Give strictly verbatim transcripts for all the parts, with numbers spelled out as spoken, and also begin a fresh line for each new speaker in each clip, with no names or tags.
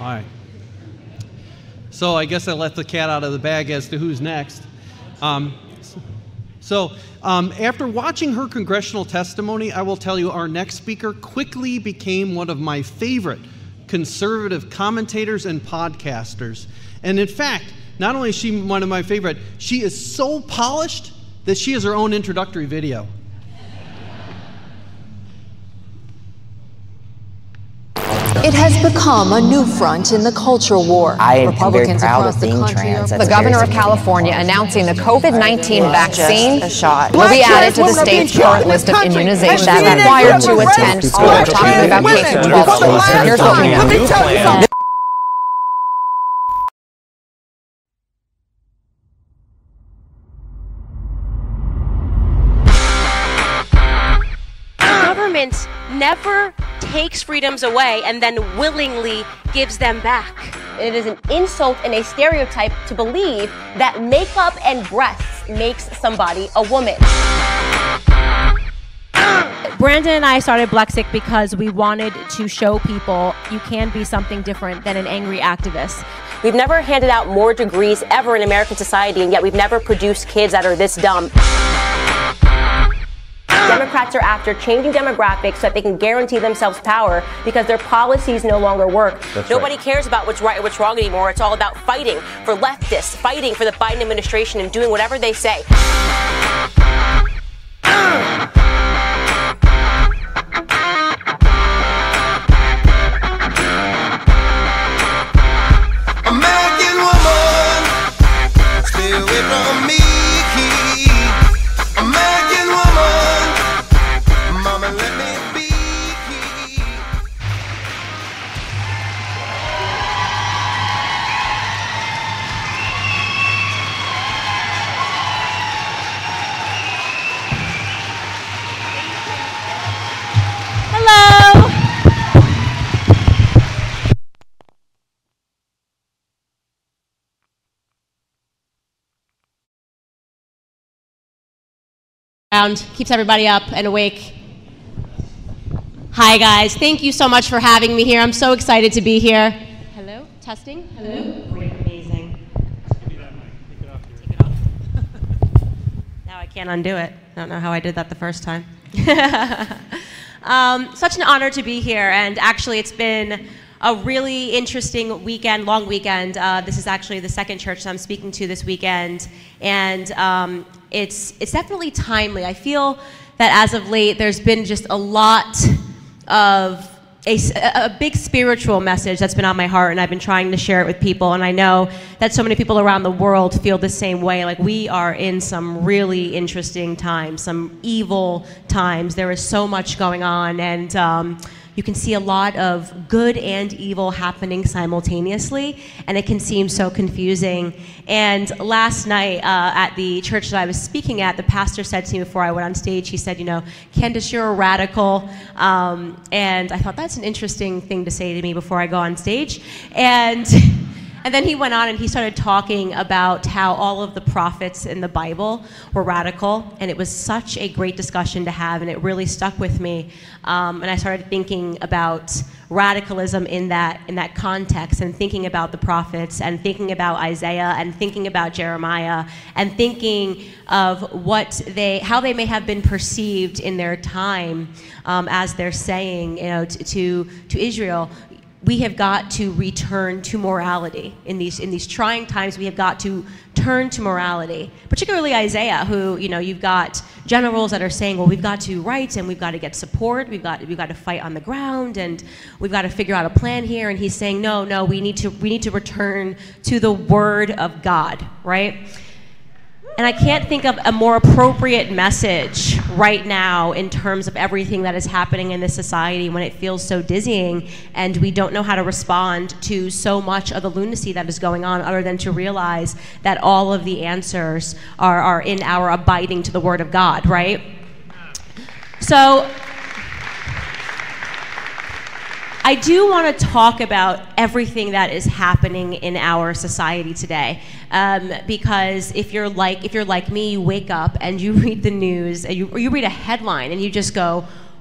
right. So I guess I let the cat out of the bag as to who's next. Um, so um, after watching her congressional testimony, I will tell you our next speaker quickly became one of my favorite conservative commentators and podcasters. And in fact, not only is she one of my favorite, she is so polished that she has her own introductory video.
It has become a new front in the culture war.
I am
Republicans
very proud
across
of
the
being
country
trans.
are
That's
The governor of
very
California announcing the COVID nineteen vaccine
a shot.
will be added to the state's current list of immunizations required to attend school. We're talking about K through twelve schools. Here's what we know.
Government never takes freedoms away and then willingly gives them back. It is an insult and a stereotype to believe that makeup and breasts makes somebody a woman.
Brandon and I started Black Sick because we wanted to show people you can be something different than an angry activist.
We've never handed out more degrees ever in American society, and yet we've never produced kids that are this dumb. Democrats are after changing demographics so that they can guarantee themselves power because their policies no longer work.
That's
Nobody
right.
cares about what's right or what's wrong anymore. It's all about fighting for leftists, fighting for the Biden administration, and doing whatever they say.
American woman, stay away from me. American woman, mama, let me be.
Hello. Keeps everybody up and awake. Hi guys, thank you so much for having me here. I'm so excited to be here. Hello, testing. Hello. Great, amazing. Take it off. Now I can't undo it. I don't know how I did that the first time. um, such an honor to be here, and actually it's been a really interesting weekend, long weekend. Uh, this is actually the second church that I'm speaking to this weekend, and um, it's it's definitely timely. I feel that as of late, there's been just a lot of a, a big spiritual message that's been on my heart, and I've been trying to share it with people, and I know that so many people around the world feel the same way. Like, we are in some really interesting times, some evil times. There is so much going on, and um, you can see a lot of good and evil happening simultaneously, and it can seem so confusing. And last night uh, at the church that I was speaking at, the pastor said to me before I went on stage, he said, you know, Candace, you're a radical. Um, and I thought that's an interesting thing to say to me before I go on stage. And And then he went on and he started talking about how all of the prophets in the Bible were radical, and it was such a great discussion to have, and it really stuck with me. Um, and I started thinking about radicalism in that in that context, and thinking about the prophets, and thinking about Isaiah, and thinking about Jeremiah, and thinking of what they, how they may have been perceived in their time, um, as they're saying, you know, to to, to Israel. We have got to return to morality in these in these trying times. We have got to turn to morality, particularly Isaiah, who, you know, you've got generals that are saying, well, we've got to write and we've got to get support, we've got we've got to fight on the ground, and we've got to figure out a plan here. And he's saying, no, no, we need to we need to return to the Word of God, right? And I can't think of a more appropriate message right now in terms of everything that is happening in this society, when it feels so dizzying and we don't know how to respond to so much of the lunacy that is going on, other than to realize that all of the answers are, are in our abiding to the Word of God, right? So I do want to talk about everything that is happening in our society today, um, because if you're like if you're like me, you wake up and you read the news, and you, or you read a headline and you just go,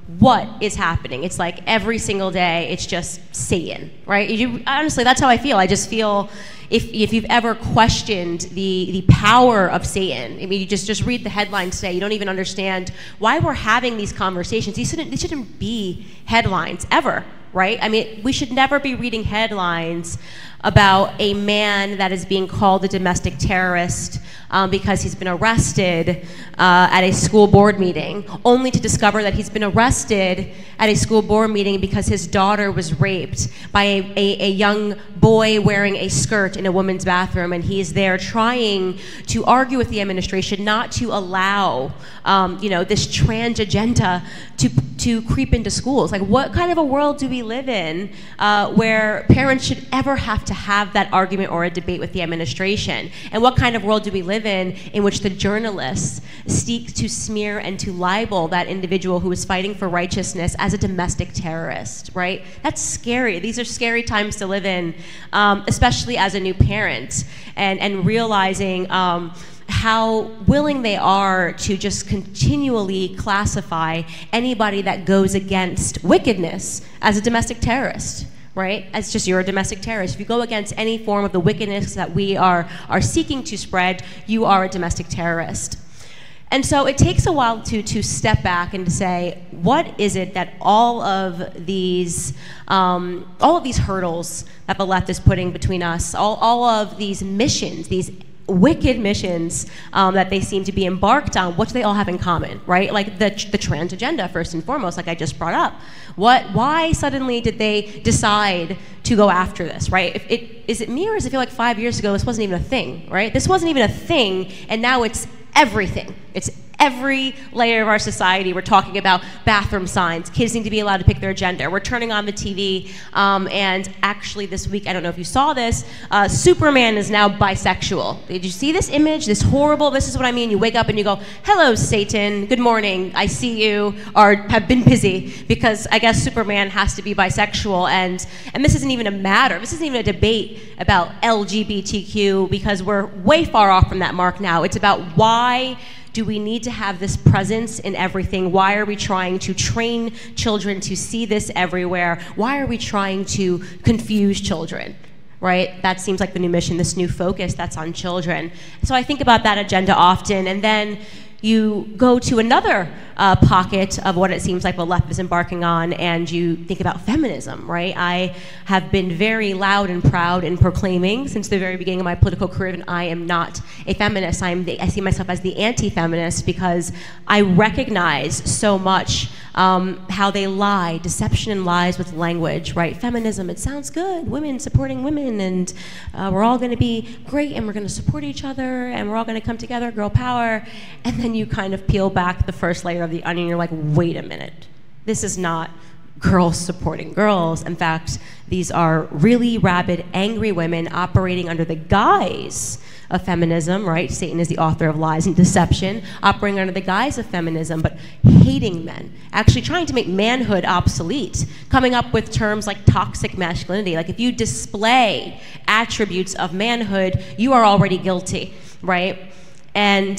what is happening? It's like every single day, it's just Satan, right? You, honestly, that's how I feel. I just feel, if, if you've ever questioned the, the power of Satan, I mean, you just, just read the headlines today, you don't even understand why we're having these conversations. These shouldn't, these shouldn't be headlines, ever, right? I mean, we should never be reading headlines about a man that is being called a domestic terrorist um, because he's been arrested uh, at a school board meeting, only to discover that he's been arrested at a school board meeting because his daughter was raped by a, a, a young boy wearing a skirt in a woman's bathroom, and he's there trying to argue with the administration not to allow um, you know, this trans agenda to, to creep into schools. Like, what kind of a world do we live in uh, where parents should ever have to have that argument or a debate with the administration? And what kind of world do we live in in which the journalists seek to smear and to libel that individual who is fighting for righteousness as a domestic terrorist, right? That's scary. These are scary times to live in, um, especially as a new parent, and, and realizing um, how willing they are to just continually classify anybody that goes against wickedness as a domestic terrorist. Right? It's just, you're a domestic terrorist. If you go against any form of the wickedness that we are, are seeking to spread, you are a domestic terrorist. And so it takes a while to, to step back and to say, what is it that all of these, um, all of these hurdles that the left is putting between us, all, all of these missions, these wicked missions um, that they seem to be embarked on, what do they all have in common, right? Like the, the trans agenda, first and foremost, like I just brought up. What, why suddenly did they decide to go after this, right? If it, is it me, or does it feel like five years ago this wasn't even a thing, right? This wasn't even a thing, and now it's everything. It's every layer of our society. We're talking about bathroom signs. Kids need to be allowed to pick their gender. We're turning on the T V, um, and actually this week, I don't know if you saw this, uh, Superman is now bisexual. Did you see this image? This horrible, this is what I mean. You wake up and you go, hello, Satan, good morning, I see you, or have been busy, because I guess Superman has to be bisexual, and, and this isn't even a matter. This isn't even a debate about L G B T Q, because we're way far off from that mark now. It's about why do we need to have this presence in everything? Why are we trying to train children to see this everywhere? Why are we trying to confuse children, right? That seems like the new mission, this new focus that's on children. So I think about that agenda often, and then you go to another uh, pocket of what it seems like the left is embarking on, and you think about feminism, right? I have been very loud and proud in proclaiming since the very beginning of my political career that I am not a feminist. I, am the, I see myself as the anti-feminist, because I recognize so much um, how they lie, deception and lies with language, right? Feminism, it sounds good, women supporting women, and uh, we're all gonna be great, and we're gonna support each other, and we're all gonna come together, girl power. And then you kind of peel back the first layer of the onion, you're like, wait a minute, this is not girls supporting girls. In fact, these are really rabid, angry women operating under the guise of feminism, right? Satan is the author of lies and deception, operating under the guise of feminism, but hating men, actually trying to make manhood obsolete, coming up with terms like toxic masculinity. Like, if you display attributes of manhood, you are already guilty, right? And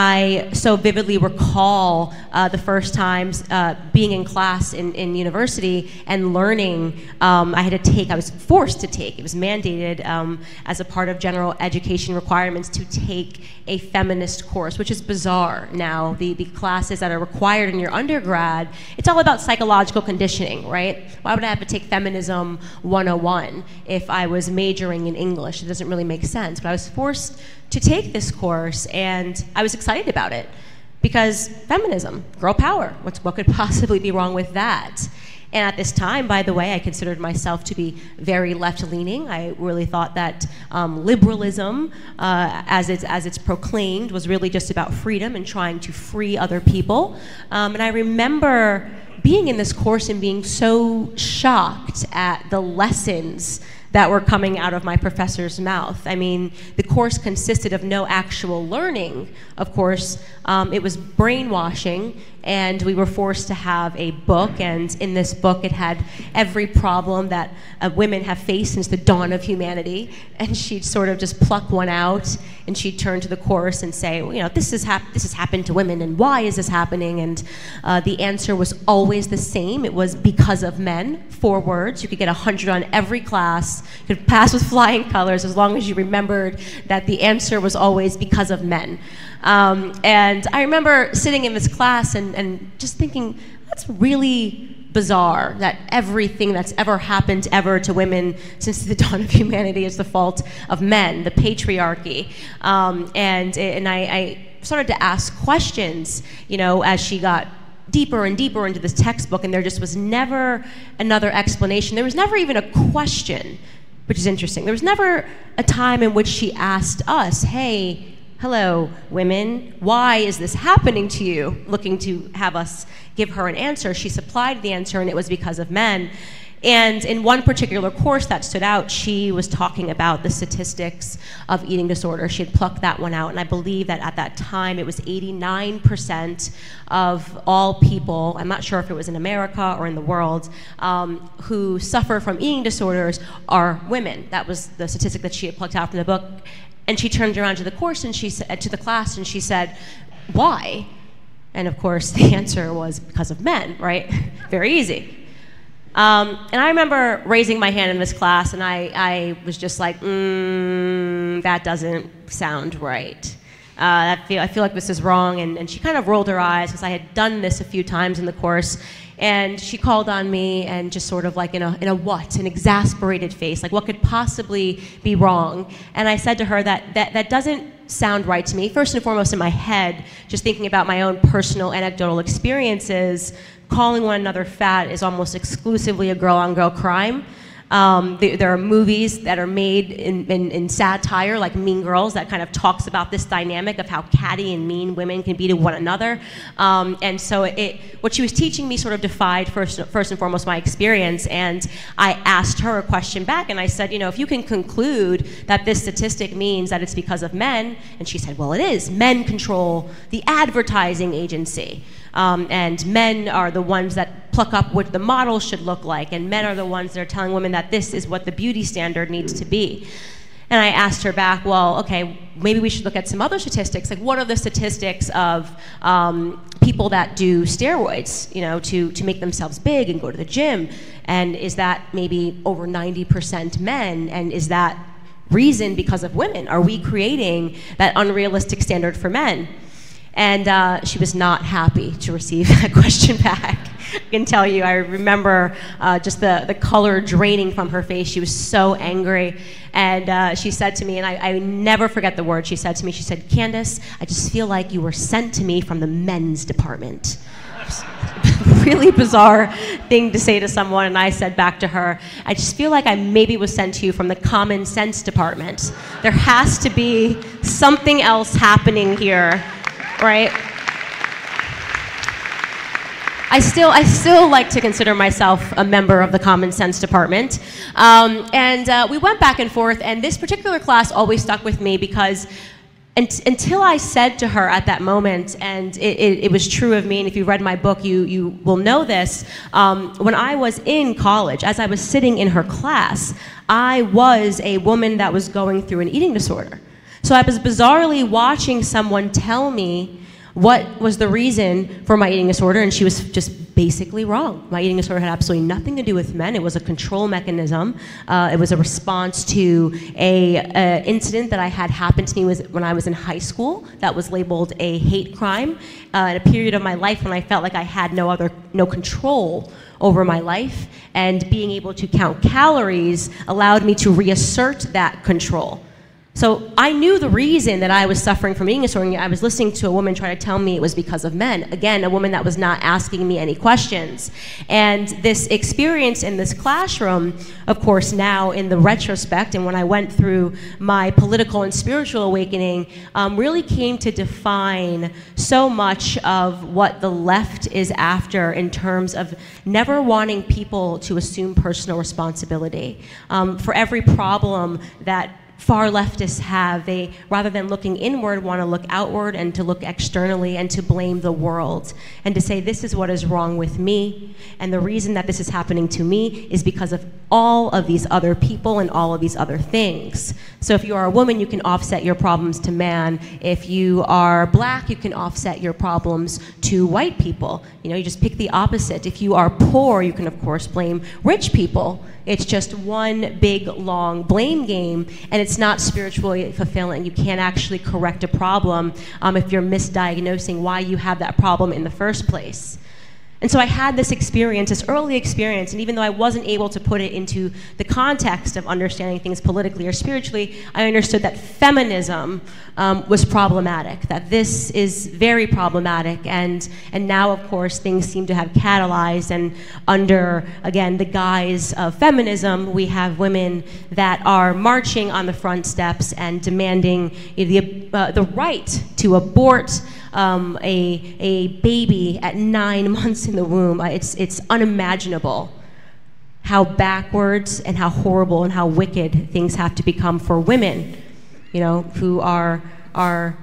I so vividly recall uh, the first times uh, being in class in, in university and learning. Um, I had to take, I was forced to take, it was mandated um, as a part of general education requirements to take a feminist course, which is bizarre now. The, the classes that are required in your undergrad, it's all about psychological conditioning, right? Why would I have to take Feminism one oh one if I was majoring in English? It doesn't really make sense, but I was forced to take this course, and I was excited about it because feminism, girl power, what's, what could possibly be wrong with that? And at this time, by the way, I considered myself to be very left-leaning. I really thought that um, liberalism, uh, as, it's, as it's proclaimed, was really just about freedom and trying to free other people. Um, and I remember being in this course and being so shocked at the lessons that were coming out of my professor's mouth. I mean, the course consisted of no actual learning, of course. Um, it was brainwashing and we were forced to have a book, and in this book it had every problem that uh, women have faced since the dawn of humanity, and she'd sort of just pluck one out, and she'd turn to the course and say, well, you know, this, is hap this has happened to women, and why is this happening? And uh, the answer was always the same. It was because of men, four words. You could get one hundred on every class, you could pass with flying colors as long as you remembered that the answer was always because of men. Um, and I remember sitting in this class and, and just thinking, that's really bizarre that everything that's ever happened ever to women since the dawn of humanity is the fault of men, the patriarchy. Um, and and I, I started to ask questions, you know, as she got deeper and deeper into this textbook, and there just was never another explanation. There was never even a question, which is interesting. There was never a time in which she asked us, hey, hello, women, why is this happening to you? Looking to have us give her an answer. She supplied the answer, and it was because of men. And in one particular course that stood out, she was talking about the statistics of eating disorder. She had plucked that one out, and I believe that at that time it was eighty-nine percent of all people, I'm not sure if it was in America or in the world, um, who suffer from eating disorders are women. That was the statistic that she had plucked out from the book. And she turned around to the course and she said, to the class, and she said, why? And of course, the answer was because of men, right? Very easy. Um, and I remember raising my hand in this class, and I, I was just like, mm, that doesn't sound right. Uh, that feel, I feel like this is wrong. And, and she kind of rolled her eyes, because I had done this a few times in the course. And she called on me, and just sort of like in a, in a what, an exasperated face, like what could possibly be wrong? And I said to her that, that that doesn't sound right to me. First and foremost, in my head, just thinking about my own personal anecdotal experiences, calling one another fat is almost exclusively a girl-on-girl crime. Um, there, there are movies that are made in, in, in satire, like Mean Girls, that kind of talks about this dynamic of how catty and mean women can be to one another. Um, and so it, what she was teaching me sort of defied first, first and foremost my experience. And I asked her a question back, and I said, you know, if you can conclude that this statistic means that it's because of men, and she said, well, it is. Men control the advertising agency. Um, and men are the ones that pluck up what the model should look like, and men are the ones that are telling women that this is what the beauty standard needs to be. And I asked her back, well, okay, maybe we should look at some other statistics. Like, what are the statistics of um, people that do steroids, you know, to, to make themselves big and go to the gym? And is that maybe over ninety percent men? And is that reason because of women? Are we creating that unrealistic standard for men? And uh, she was not happy to receive that question back. I can tell you, I remember uh, just the, the color draining from her face. She was so angry. And uh, she said to me, and I, I never forget the word she said to me, she said, Candace, I just feel like you were sent to me from the men's department. Really bizarre thing to say to someone, and I said back to her, I just feel like I maybe was sent to you from the common sense department. There has to be something else happening here. Right? I still, I still like to consider myself a member of the Common Sense Department. Um, and uh, we went back and forth, and this particular class always stuck with me because and, until I said to her at that moment, and it, it, it was true of me, and if you read my book, you, you will know this, um, when I was in college, as I was sitting in her class, I was a woman that was going through an eating disorder. So I was bizarrely watching someone tell me what was the reason for my eating disorder, and she was just basically wrong. My eating disorder had absolutely nothing to do with men. It was a control mechanism. Uh, it was a response to a, a incident that I had happen to me was when I was in high school that was labeled a hate crime, uh, in a period of my life when I felt like I had no other, no control over my life, and being able to count calories allowed me to reassert that control. So I knew the reason that I was suffering from eating disorder. I was listening to a woman try to tell me it was because of men. Again, a woman that was not asking me any questions. And this experience in this classroom, of course, now in the retrospect, and when I went through my political and spiritual awakening, um, really came to define so much of what the left is after in terms of never wanting people to assume personal responsibility. Um, for every problem that far leftists have. They, rather than looking inward, want to look outward and to look externally and to blame the world and to say, this is what is wrong with me, and the reason that this is happening to me is because of all of these other people and all of these other things. So if you are a woman, you can offset your problems to man. If you are black, you can offset your problems to white people. You know, you just pick the opposite. If you are poor, you can of course blame rich people. It's just one big, long blame game, and it's not spiritually fulfilling. You can't actually correct a problem um, if you're misdiagnosing why you have that problem in the first place. And so I had this experience, this early experience, and even though I wasn't able to put it into the context of understanding things politically or spiritually, I understood that feminism um, was problematic, that this is very problematic, and, and now, of course, things seem to have catalyzed, and under, again, the guise of feminism, we have women that are marching on the front steps and demanding the, uh, the right to abort Um, a, a baby at nine months in the womb. Uh, it's, it's unimaginable how backwards and how horrible and how wicked things have to become for women, you know, who are, are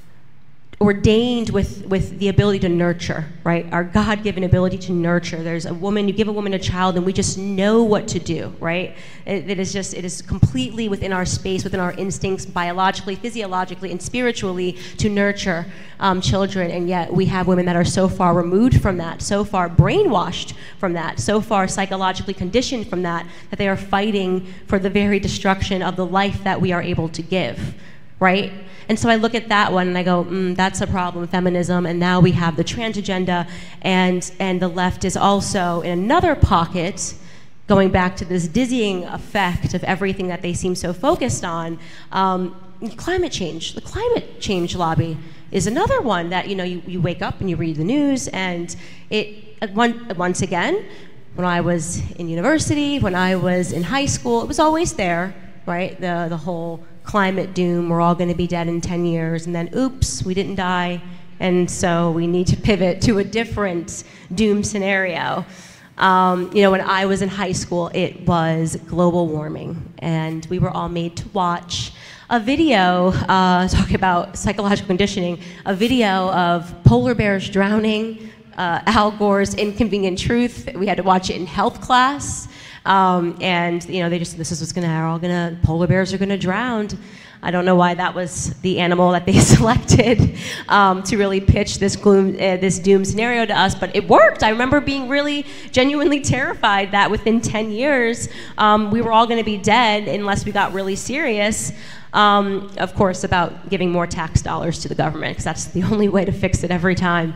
ordained with, with the ability to nurture, right? Our God-given ability to nurture. There's a woman, you give a woman a child and we just know what to do, right? It, it is just, it is completely within our space, within our instincts, biologically, physiologically, and spiritually to nurture um, children, and yet we have women that are so far removed from that, so far brainwashed from that, so far psychologically conditioned from that, that they are fighting for the very destruction of the life that we are able to give, right? And so I look at that one and I go, mm, that's a problem, feminism, and now we have the trans agenda, and, and the left is also in another pocket, going back to this dizzying effect of everything that they seem so focused on. Um, climate change, the climate change lobby is another one that, you know, you, you wake up and you read the news, and it, one, once again, when I was in university, when I was in high school, it was always there, right? The, the whole climate doom, we're all going to be dead in ten years, and then oops, we didn't die, and so we need to pivot to a different doom scenario. Um, you know, when I was in high school, it was global warming, and we were all made to watch a video uh, talking about psychological conditioning, a video of polar bears drowning, uh, Al Gore's Inconvenient Truth. We had to watch it in health class. Um, and you know, they just, this is what's gonna, are all gonna, polar bears are gonna drown. I don't know why that was the animal that they selected um, to really pitch this gloom, uh, this doom scenario to us, but it worked. I remember being really genuinely terrified that within ten years, um, we were all gonna be dead unless we got really serious. Um, of course, about giving more tax dollars to the government, because that's the only way to fix it every time.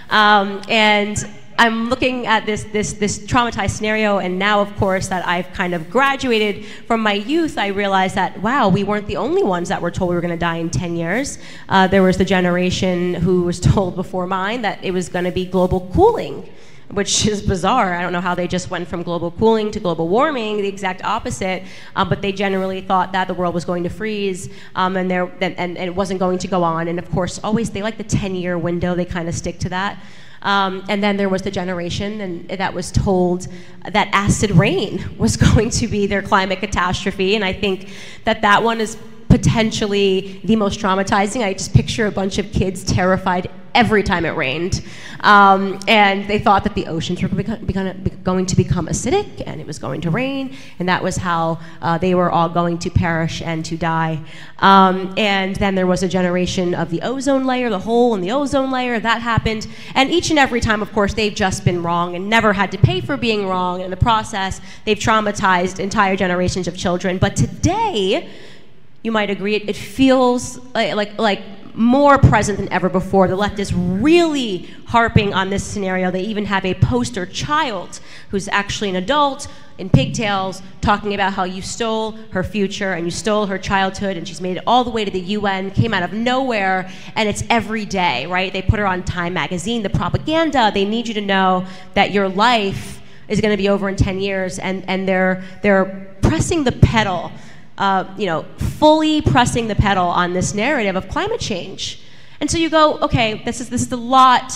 Um, and I'm looking at this, this, this traumatized scenario, and now, of course, that I've kind of graduated from my youth, I realized that, wow, we weren't the only ones that were told we were going to die in ten years. Uh, there was the generation who was told before mine that it was going to be global cooling, which is bizarre. I don't know how they just went from global cooling to global warming, the exact opposite, um, but they generally thought that the world was going to freeze, um, and, there, and, and it wasn't going to go on. And of course, always, they like the ten-year window, they kind of stick to that. Um, and then there was the generation and that was told that acid rain was going to be their climate catastrophe, and I think that that one is potentially the most traumatizing. I just picture a bunch of kids terrified every time it rained. Um, and they thought that the oceans were going to become acidic and it was going to rain, and that was how uh, they were all going to perish and to die. Um, and then there was a generation of the ozone layer, the hole in the ozone layer, that happened. And each and every time, of course, they've just been wrong and never had to pay for being wrong. In the process, they've traumatized entire generations of children. But today, you might agree, it, it feels like, like, like more present than ever before. The left is really harping on this scenario. They even have a poster child who's actually an adult in pigtails talking about how you stole her future and you stole her childhood, and she's made it all the way to the U N, came out of nowhere, and it's every day, right? They put her on Time magazine, the propaganda. They need you to know that your life is going to be over in ten years, and, and they're, they're pressing the pedal. Uh, you know, fully pressing the pedal on this narrative of climate change. And so you go, okay, this is, this is a lot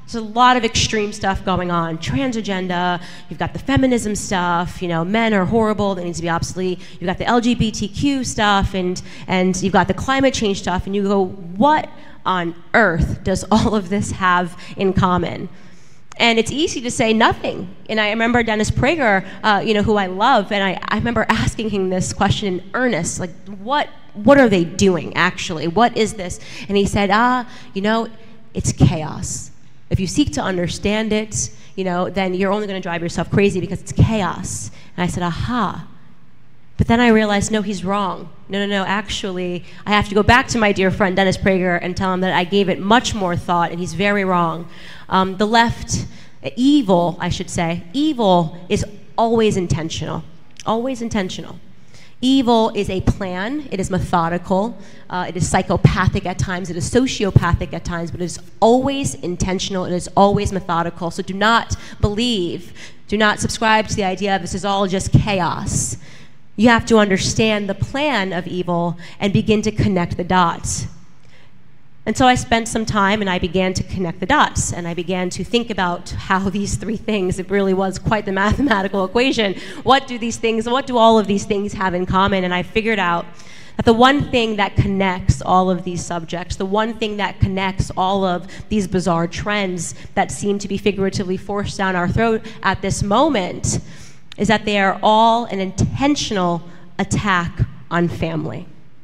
There's a lot of extreme stuff going on. Trans agenda, you've got the feminism stuff, you know, men are horrible, they need to be obsolete. You've got the L G B T Q stuff, and, and you've got the climate change stuff, and you go, what on earth does all of this have in common? And it's easy to say nothing. And I remember Dennis Prager, uh, you know, who I love, and I, I remember asking him this question in earnest, like, what, what are they doing, actually? What is this? And he said, ah, you know, it's chaos. If you seek to understand it, you know, then you're only going to drive yourself crazy because it's chaos. And I said, aha. But then I realized, no, he's wrong. No, no, no, actually, I have to go back to my dear friend Dennis Prager and tell him that I gave it much more thought, and he's very wrong. Um, the left, evil, I should say, evil is always intentional, always intentional. Evil is a plan, it is methodical, uh, it is psychopathic at times, it is sociopathic at times, but it is always intentional, it is always methodical. So do not believe, do not subscribe to the idea of this is all just chaos. You have to understand the plan of evil and begin to connect the dots. And so I spent some time and I began to connect the dots, and I began to think about how these three things, it really was quite the mathematical equation. What do these things, what do all of these things have in common? And I figured out that the one thing that connects all of these subjects, the one thing that connects all of these bizarre trends that seem to be figuratively forced down our throat at this moment, is that they are all an intentional attack on family.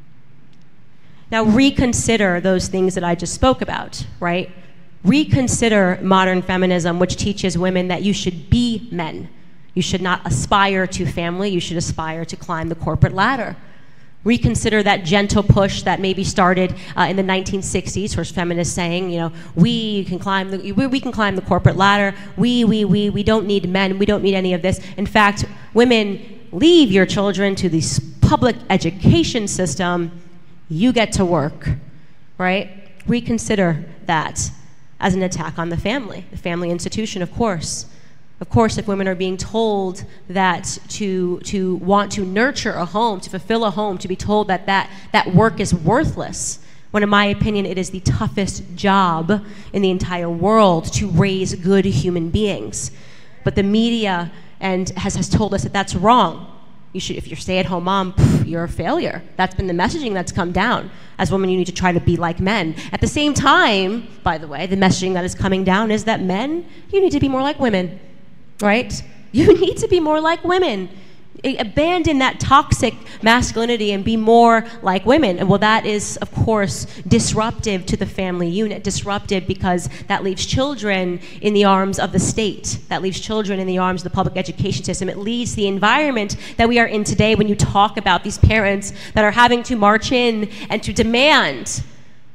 Now reconsider those things that I just spoke about, right? Reconsider modern feminism, which teaches women that you should be men. You should not aspire to family, you should aspire to climb the corporate ladder. Reconsider that gentle push that maybe started uh, in the nineteen sixties, where feminists saying, you know, we can climb the we, we can climb the corporate ladder. We we we we don't need men. We don't need any of this. In fact, women, leave your children to the public education system. You get to work, right? Reconsider that as an attack on the family, the family institution, of course. Of course, if women are being told that to, to want to nurture a home, to fulfill a home, to be told that, that that work is worthless, when in my opinion it is the toughest job in the entire world to raise good human beings. But the media and has, has told us that that's wrong. You should, if you're a stay-at-home mom, pff, you're a failure. That's been the messaging that's come down. As women, you need to try to be like men. At the same time, by the way, the messaging that is coming down is that men, you need to be more like women. Right? You need to be more like women. Abandon that toxic masculinity and be more like women. And well, that is, of course, disruptive to the family unit. Disruptive because that leaves children in the arms of the state. That leaves children in the arms of the public education system. It leads the environment that we are in today when you talk about these parents that are having to march in and to demand,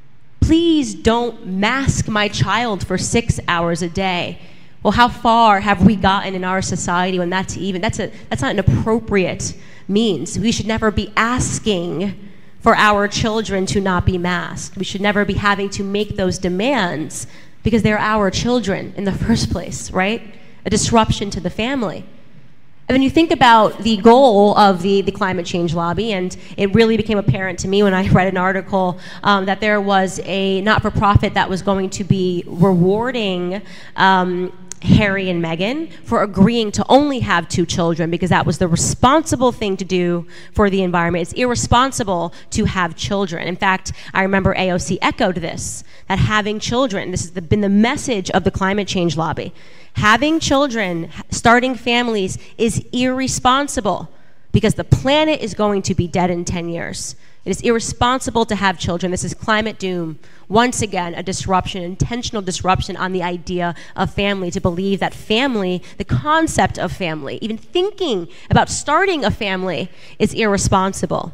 please don't mask my child for six hours a day. Well, how far have we gotten in our society when that's even, that's, a, that's not an appropriate means. We should never be asking for our children to not be masked. We should never be having to make those demands because they're our children in the first place, right? A disruption to the family. And then you think about the goal of the, the climate change lobby, and it really became apparent to me when I read an article um, that there was a not-for-profit that was going to be rewarding um, Harry and Meghan for agreeing to only have two children because that was the responsible thing to do for the environment. It's irresponsible to have children. In fact, I remember A O C echoed this, that having children, this has been the message of the climate change lobby, having children, starting families is irresponsible because the planet is going to be dead in ten years. It is irresponsible to have children. This is climate doom. Once again, a disruption, intentional disruption on the idea of family, to believe that family, the concept of family, even thinking about starting a family is irresponsible.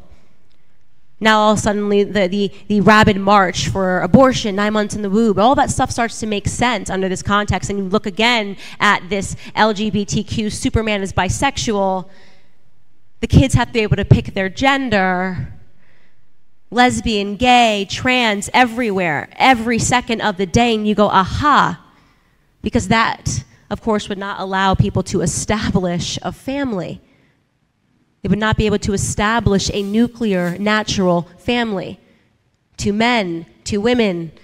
Now all of a sudden the, the, the rabid march for abortion, nine months in the womb, all that stuff starts to make sense under this context, and you look again at this L G B T Q, Superman is bisexual, the kids have to be able to pick their gender, lesbian, gay, trans, everywhere, every second of the day, and you go, aha, because that, of course, would not allow people to establish a family. They would not be able to establish a nuclear, natural family. Two men, two women,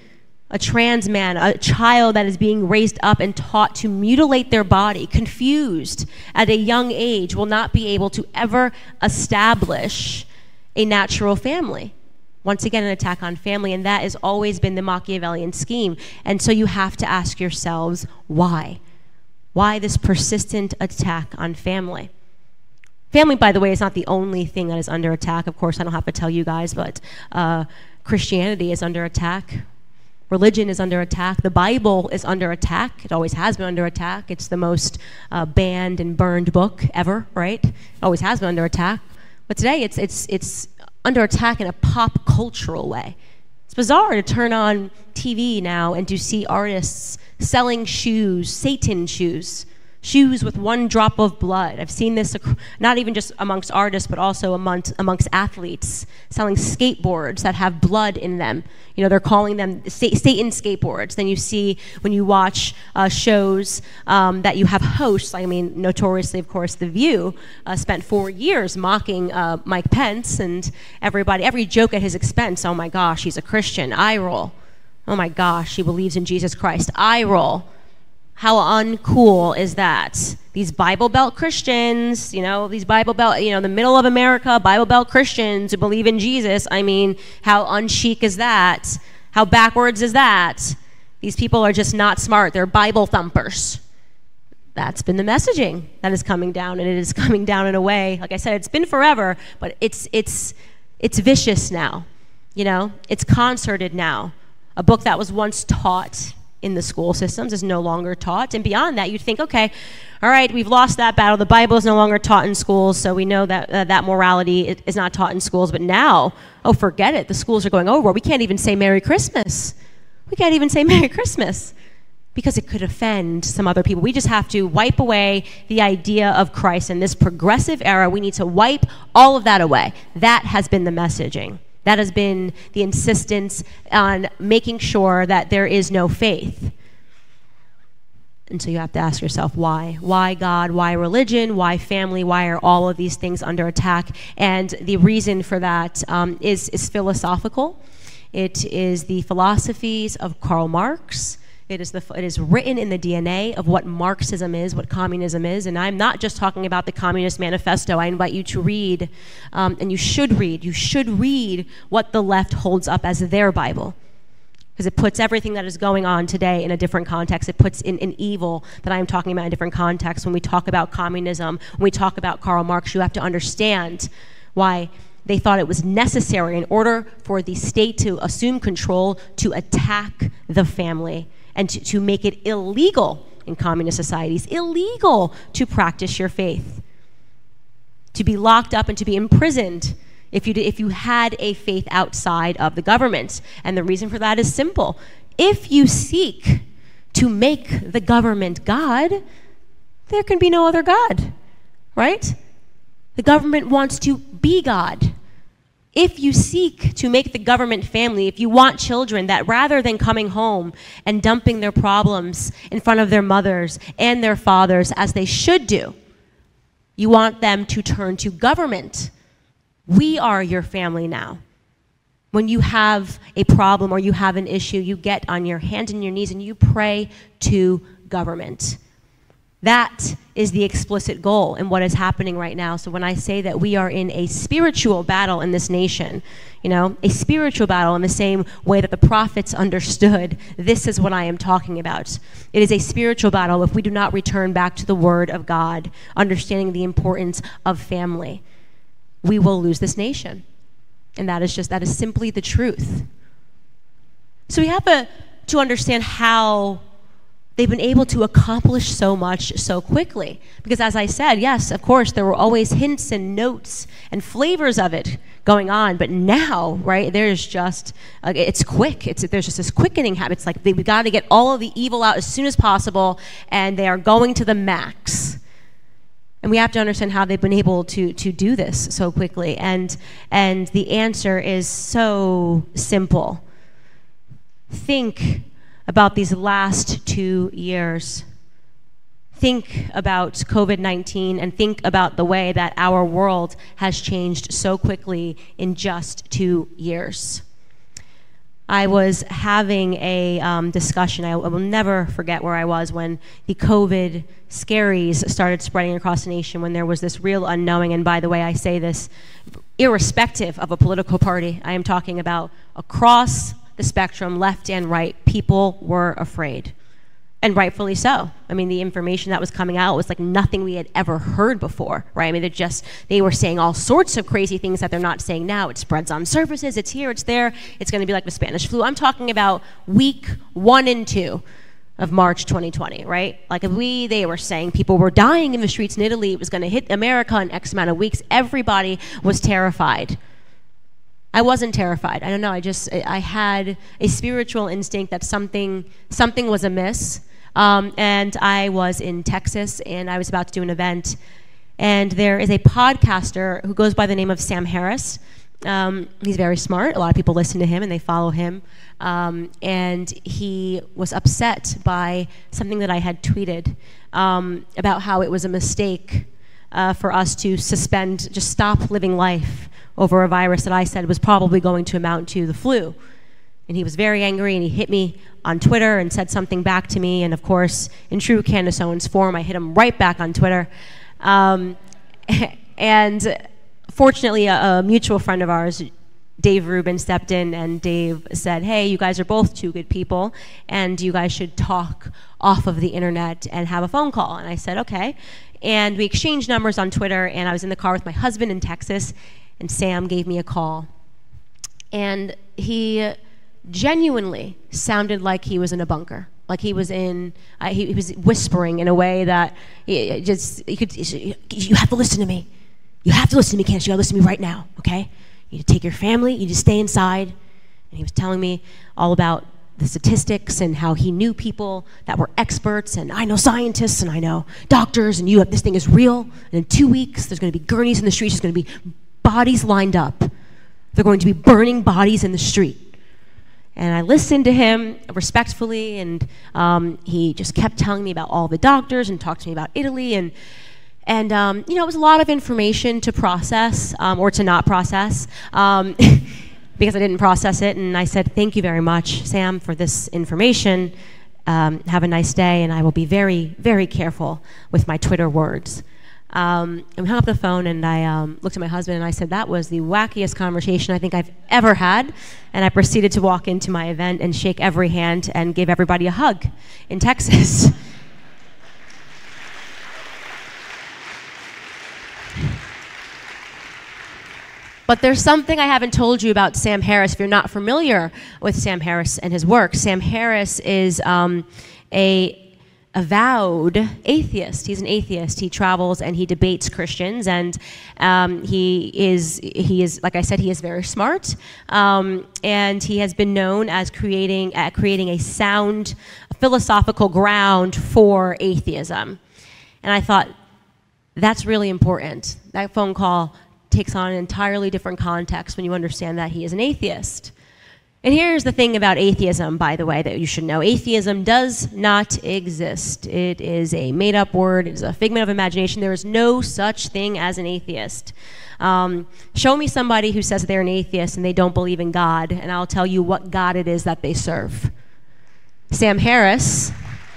a trans man, a child that is being raised up and taught to mutilate their body, confused at a young age, will not be able to ever establish a natural family. Once again, an attack on family, and that has always been the Machiavellian scheme. And so you have to ask yourselves, why? Why this persistent attack on family? Family, by the way, is not the only thing that is under attack. Of course, I don't have to tell you guys, but uh, Christianity is under attack. Religion is under attack. The Bible is under attack. It always has been under attack. It's the most uh, banned and burned book ever, right? It always has been under attack. But today, it's it's it's under attack in a pop cultural way. It's bizarre to turn on T V now and to see artists selling shoes, Satan shoes, shoes with one drop of blood. I've seen this not even just amongst artists, but also amongst, amongst athletes, selling skateboards that have blood in them. You know, they're calling them Satan skateboards. Then you see when you watch uh, shows um, that you have hosts, I mean, notoriously, of course, The View uh, spent four years mocking uh, Mike Pence and everybody, every joke at his expense. Oh my gosh, he's a Christian. Eye roll. Oh my gosh, he believes in Jesus Christ. Eye roll. How uncool is that? These Bible Belt Christians, you know, these Bible Belt, you know, the middle of America, Bible Belt Christians who believe in Jesus. I mean, how unchic is that? How backwards is that? These people are just not smart. They're Bible thumpers. That's been the messaging that is coming down, and it is coming down in a way, like I said, it's been forever, but it's it's it's vicious now. You know, it's concerted now. A book that was once taught in the school systems is no longer taught. And beyond that, you'd think, okay, all right, we've lost that battle. The Bible is no longer taught in schools, so we know that uh, that morality is not taught in schools. But now, oh, forget it. The schools are going over. We can't even say Merry Christmas. We can't even say Merry Christmas because it could offend some other people. We just have to wipe away the idea of Christ. In this progressive era, we need to wipe all of that away. That has been the messaging. That has been the insistence on making sure that there is no faith. And so you have to ask yourself, why? Why God? Why religion? Why family? Why are all of these things under attack? And the reason for that um, is, is philosophical. It is the philosophies of Karl Marx. It is, the, it is written in the D N A of what Marxism is, what communism is. And I'm not just talking about the Communist Manifesto. I invite you to read, um, and you should read, you should read what the left holds up as their Bible. Because it puts everything that is going on today in a different context. It puts in, in evil that I'm talking about in a different context. When we talk about communism, when we talk about Karl Marx, you have to understand why they thought it was necessary in order for the state to assume control to attack the family. And to, to make it illegal in communist societies, illegal to practice your faith, to be locked up and to be imprisoned if you, if you had a faith outside of the government. And the reason for that is simple. If you seek to make the government God, there can be no other God, right? The government wants to be God. If you seek to make the government family, if you want children that rather than coming home and dumping their problems in front of their mothers and their fathers as they should do, you want them to turn to government. We are your family now. When you have a problem or you have an issue, you get on your hands and your knees and you pray to government. That is the explicit goal in what is happening right now. So when I say that we are in a spiritual battle in this nation, you know, a spiritual battle in the same way that the prophets understood, this is what I am talking about. It is a spiritual battle if we do not return back to the Word of God, understanding the importance of family. We will lose this nation. And that is just, that is simply the truth. So we have a, to understand how they've been able to accomplish so much so quickly. Because as I said, yes, of course, there were always hints and notes and flavors of it going on. But now, right, there's just, uh, it's quick. It's, there's just this quickening habit. It's like they, we got to get all of the evil out as soon as possible, and they are going to the max. And we have to understand how they've been able to, to do this so quickly. And, and the answer is so simple. Think about these last two years. Think about COVID nineteen and think about the way that our world has changed so quickly in just two years. I was having a um, discussion. I, I will never forget where I was when the COVID scaries started spreading across the nation, when there was this real unknowing. And by the way, I say this irrespective of a political party. I am talking about across the spectrum, left and right. People were afraid. And rightfully so. I mean, the information that was coming out was like nothing we had ever heard before, right? I mean, they're just, they were saying all sorts of crazy things that they're not saying now. It spreads on surfaces, it's here, it's there, it's gonna be like the Spanish flu. I'm talking about week one and two of March twenty twenty, right? Like if we, they were saying people were dying in the streets in Italy, it was gonna hit America in X amount of weeks. Everybody was terrified. I wasn't terrified. I don't know, I just, I had a spiritual instinct that something, something was amiss. Um, and I was in Texas, and I was about to do an event, and there is a podcaster who goes by the name of Sam Harris. Um, he's very smart. A lot of people listen to him, and they follow him. Um, and he was upset by something that I had tweeted um, about how it was a mistake uh, for us to suspend, just stop living life over a virus that I said was probably going to amount to the flu. And he was very angry, and he hit me on Twitter and said something back to me. And of course, in true Candace Owens form, I hit him right back on Twitter. Um, and fortunately, a, a mutual friend of ours, Dave Rubin, stepped in, and Dave said, hey, you guys are both two good people, and you guys should talk off of the internet and have a phone call. And I said, okay. And we exchanged numbers on Twitter, and I was in the car with my husband in Texas, and Sam gave me a call. And he genuinely sounded like he was in a bunker, like he was in, uh, he, he was whispering in a way that he just, he could, you have to listen to me. You have to listen to me, Candace. You gotta listen to me right now, okay? You need to take your family, you need to stay inside. And he was telling me all about the statistics and how he knew people that were experts, and I know scientists and I know doctors, and you have, this thing is real, and in two weeks there's gonna be gurneys in the streets, there's gonna be bodies lined up. They're going to be burning bodies in the street. And I listened to him respectfully, and um, he just kept telling me about all the doctors and talked to me about Italy. And, and um, you know, it was a lot of information to process, um, or to not process, um, because I didn't process it. And I said, thank you very much, Sam, for this information. Um, have a nice day, and I will be very, very careful with my Twitter words. Um, and we hung up the phone, and I um, looked at my husband and I said, that was the wackiest conversation I think I've ever had. And I proceeded to walk into my event and shake every hand and give everybody a hug in Texas. But there's something I haven't told you about Sam Harris. If you're not familiar with Sam Harris and his work, Sam Harris is um, a avowed atheist. He's an atheist. He travels and he debates Christians, and um, he is, he is, like I said, he is very smart, um, and he has been known as creating, uh, creating a sound philosophical ground for atheism. And I thought, that's really important. That phone call takes on an entirely different context when you understand that he is an atheist. And here's the thing about atheism, by the way, that you should know. Atheism does not exist. It is a made-up word. It is a figment of imagination. There is no such thing as an atheist. Um, show me somebody who says they're an atheist and they don't believe in God, and I'll tell you what God it is that they serve. Sam Harris,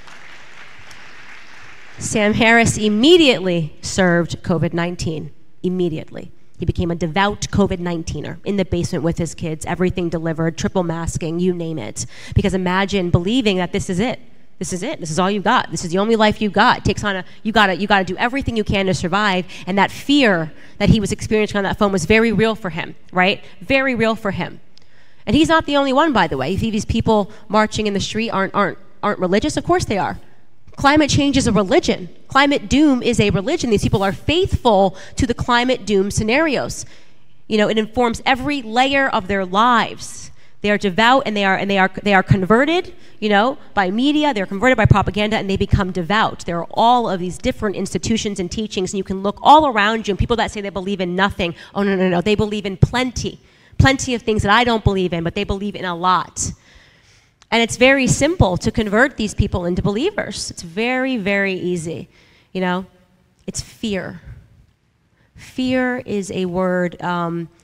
Sam Harris immediately served COVID nineteen, immediately. He became a devout COVID nineteener in the basement with his kids, everything delivered, triple masking, you name it. Because imagine believing that this is it. This is it. This is all you got. This is the only life you got. It takes on a, you gotta, you gotta do everything you can to survive. And that fear that he was experiencing on that phone was very real for him, right? Very real for him. And he's not the only one, by the way. You see these people marching in the street aren't, aren't, aren't religious? Of course they are. Climate change is a religion. Climate doom is a religion. These people are faithful to the climate doom scenarios. You know, it informs every layer of their lives. They are devout, and they are and they are they are converted, you know, by media. They're converted by propaganda, and they become devout. There are all of these different institutions and teachings, and you can look all around you. And people that say they believe in nothing, oh no no no, they believe in plenty, plenty of things that I don't believe in, but they believe in a lot. And it's very simple to convert these people into believers. It's very, very easy. You know, it's fear. Fear is a word um,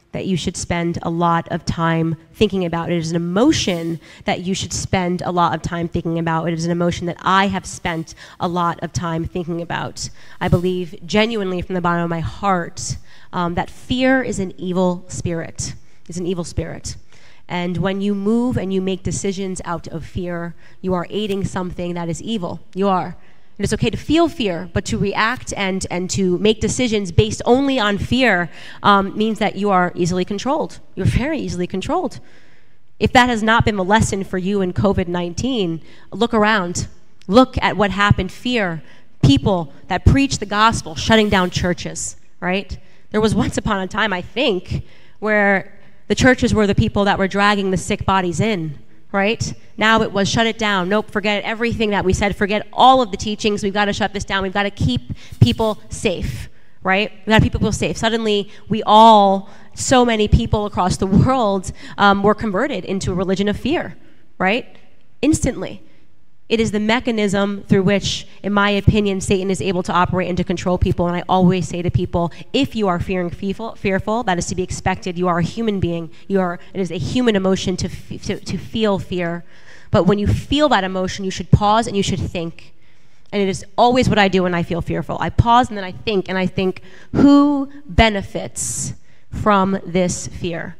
that you should spend a lot of time thinking about. It is an emotion that you should spend a lot of time thinking about. It is an emotion that I have spent a lot of time thinking about. I believe genuinely from the bottom of my heart um, that fear is an evil spirit. It's an evil spirit. And when you move and you make decisions out of fear, you are aiding something that is evil. You are. And it's okay to feel fear, but to react and, and to make decisions based only on fear um, means that you are easily controlled. You're very easily controlled. If that has not been the lesson for you in COVID nineteen, look around. Look at what happened. Fear. People that preach the gospel, shutting down churches, right? There was once upon a time, I think, where the churches were the people that were dragging the sick bodies in. Right? Now it was shut it down. Nope, forget everything that we said. Forget all of the teachings. We've got to shut this down. We've got to keep people safe, right? We've got to keep people safe. Suddenly, we all, so many people across the world um, were converted into a religion of fear, right? Instantly. It is the mechanism through which, in my opinion, Satan is able to operate and to control people. And I always say to people, if you are fearing fearful, fearful, that is to be expected. You are a human being. You are. It is a human emotion to, f- to, to feel fear. But when you feel that emotion, you should pause and you should think. And it is always what I do when I feel fearful. I pause and then I think, and I think, who benefits from this fear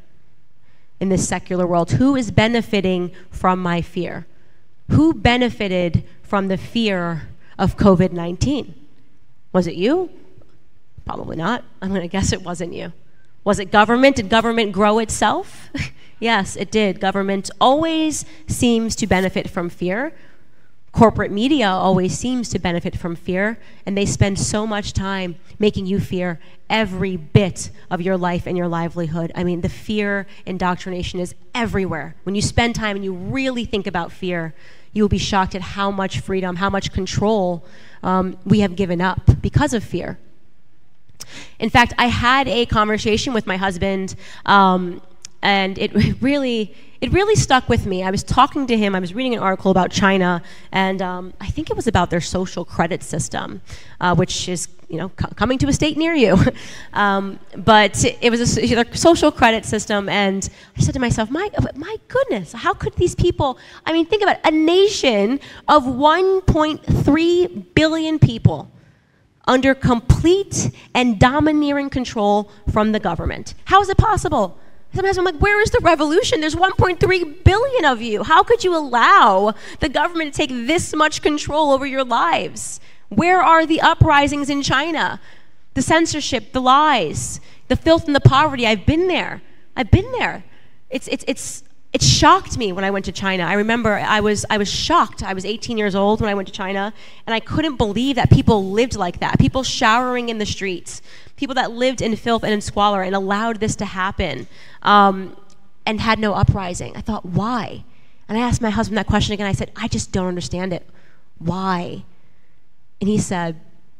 in this secular world? Who is benefiting from my fear? Who benefited from the fear of COVID nineteen? Was it you? Probably not. I'm going to guess it wasn't you. Was it government? Did government grow itself? Yes, it did. Government always seems to benefit from fear. Corporate media always seems to benefit from fear, and they spend so much time making you fear every bit of your life and your livelihood. I mean, the fear indoctrination is everywhere. When you spend time and you really think about fear, you will be shocked at how much freedom, how much control um, we have given up because of fear. In fact, I had a conversation with my husband, um, and it really, it really stuck with me. I was talking to him. I was reading an article about China, and um, I think it was about their social credit system, uh, which is, you know, co- coming to a state near you. um, but it was a their social credit system, and I said to myself, my, my goodness, how could these people? I mean, think about it, a nation of one point three billion people under complete and domineering control from the government. How is it possible? Sometimes I'm like, where is the revolution? There's one point three billion of you. How could you allow the government to take this much control over your lives? Where are the uprisings in China? The censorship, the lies, the filth and the poverty. I've been there. I've been there. It's, it's, it's, it shocked me when I went to China. I remember I was, I was shocked. I was eighteen years old when I went to China, and I couldn't believe that people lived like that. People showering in the streets. People that lived in filth and in squalor and allowed this to happen um, and had no uprising. I thought, why? And I asked my husband that question again. I said, I just don't understand it. Why? And he said,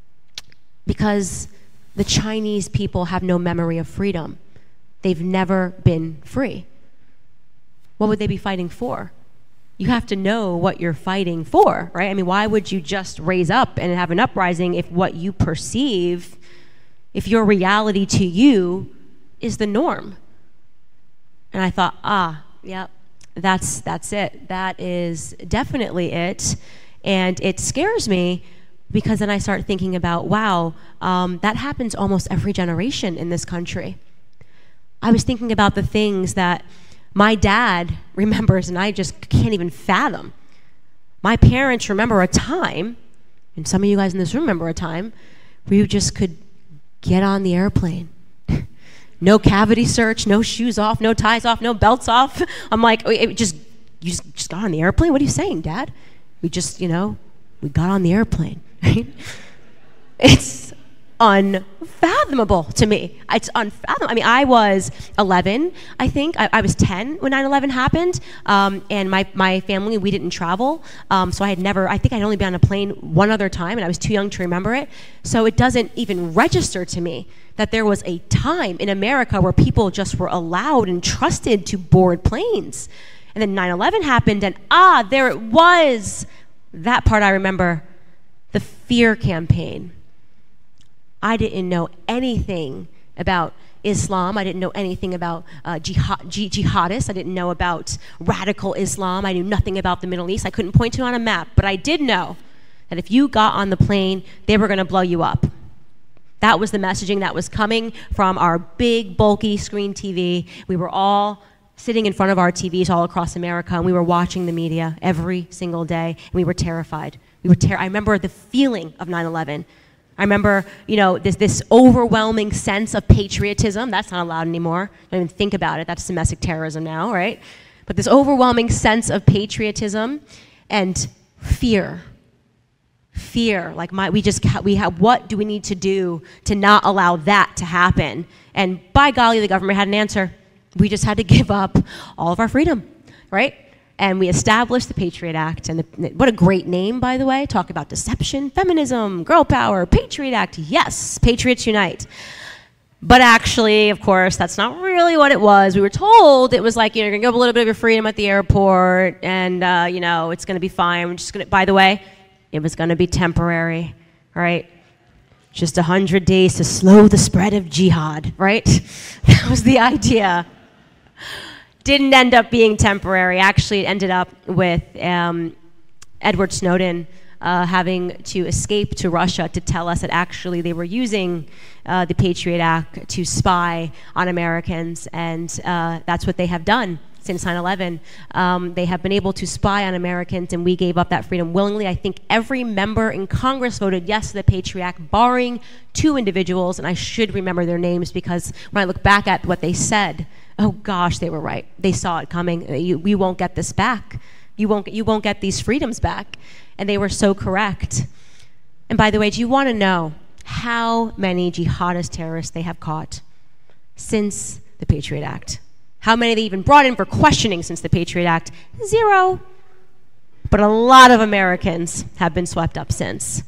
because the Chinese people have no memory of freedom. They've never been free. What would they be fighting for? You have to know what you're fighting for, right? I mean, why would you just raise up and have an uprising if what you perceive, if your reality to you is the norm? And I thought, ah, yeah, that's that's it. That is definitely it. And it scares me because then I start thinking about, wow, um, that happens almost every generation in this country. I was thinking about the things that my dad remembers and I just can't even fathom. My parents remember a time, and some of you guys in this room remember a time, where you just could get on the airplane. No cavity search, no shoes off, no ties off, no belts off. I'm like, it just you just, just got on the airplane? What are you saying, Dad? We just, you know, we got on the airplane, right? It's unfathomable to me. It's unfathomable. I mean, I was eleven, I think. I, I was ten when nine eleven happened, um, and my, my family, we didn't travel, um, so I had never, I think I'd only been on a plane one other time, and I was too young to remember it, so it doesn't even register to me that there was a time in America where people just were allowed and trusted to board planes. And then nine eleven happened, and ah, there it was. That part I remember, the fear campaign. I didn't know anything about Islam. I didn't know anything about uh, jihad, jihadists. I didn't know about radical Islam. I knew nothing about the Middle East. I couldn't point to it on a map, but I did know that if you got on the plane, they were going to blow you up. That was the messaging that was coming from our big, bulky screen T V. We were all sitting in front of our T Vs all across America, and we were watching the media every single day, and we were terrified. We were ter- I remember the feeling of nine eleven. I remember, you know, this, this overwhelming sense of patriotism. That's not allowed anymore. Don't even think about it. That's domestic terrorism now, right? But this overwhelming sense of patriotism and fear. Fear, like my, we just, we have, what do we need to do to not allow that to happen? And by golly, the government had an answer. We just had to give up all of our freedom, right? And we established the Patriot Act, and the, what a great name, by the way. Talk about deception, feminism, girl power, Patriot Act. Yes, Patriots Unite. But actually, of course, that's not really what it was. We were told it was like, you know, you're gonna give up a little bit of your freedom at the airport, and uh, you know, it's gonna be fine. We're just gonna, by the way, it was gonna be temporary, right? Just a hundred days to slow the spread of jihad, right? That was the idea. Didn't end up being temporary. Actually, it ended up with um, Edward Snowden uh, having to escape to Russia to tell us that actually they were using uh, the Patriot Act to spy on Americans, and uh, that's what they have done since nine eleven. Um, they have been able to spy on Americans, and we gave up that freedom willingly. I think every member in Congress voted yes to the Patriot Act, barring two individuals, and I should remember their names because when I look back at what they said, oh gosh, they were right. They saw it coming. You, we won't get this back. You won't, you won't get these freedoms back. And they were so correct. And by the way, do you want to know how many jihadist terrorists they have caught since the Patriot Act? How many they even brought in for questioning since the Patriot Act? Zero. But a lot of Americans have been swept up since.